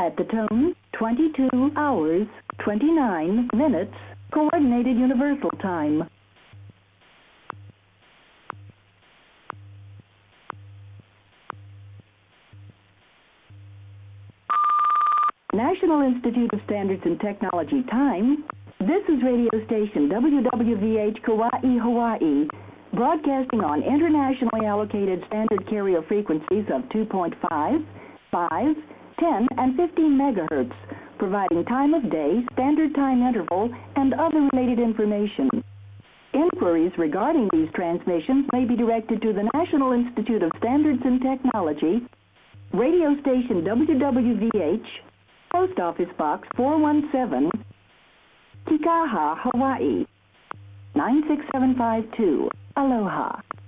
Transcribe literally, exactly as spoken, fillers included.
Set the tone, twenty-two hours, twenty-nine minutes, Coordinated Universal Time. National Institute of Standards and Technology time. This is radio station W W V H Kauai, Hawaii, broadcasting on internationally allocated standard carrier frequencies of two point five, five, ten, and fifteen megahertz, providing time of day, standard time interval, and other related information. Inquiries regarding these transmissions may be directed to the National Institute of Standards and Technology, radio station W W V H, Post Office Box four one seven, Kikaha, Hawaii, nine six seven five two. Aloha.